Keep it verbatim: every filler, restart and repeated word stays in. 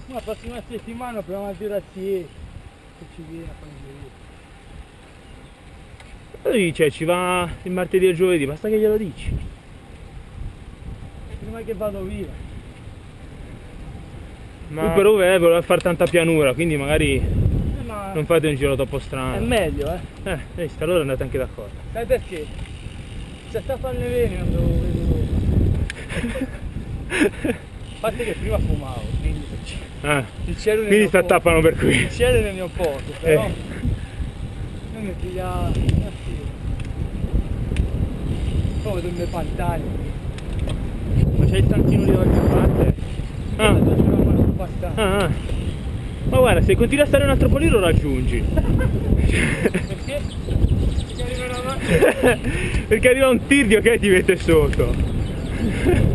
La prossima settimana proviamo a tirarci che ci viene a fare Lui dice ci va il martedì e il giovedì, basta che glielo dici. prima che vado via. Ma lui però eh, voleva fare tanta pianura, quindi magari Eh, ma non fate un giro troppo è strano. meglio, eh. Eh, visto, allora andate anche d'accordo. Sai perché? Se sta a fare le vene non devo vedere. A parte che prima fumavo, quindi Ah, il cielo ne quindi ho sta poco. tappano per qui. Il cielo ne ho poco, però Eh. noi mi piglia come due miei pantani. Ma c'è il santino lì da qualche parte? Ah. Abbastanza. Ah, ah. Ma guarda, se continui a stare un altro po' lì lo raggiungi. Perché? Perché arriva una macchina. Perché arriva un tirdio che ti mette sotto.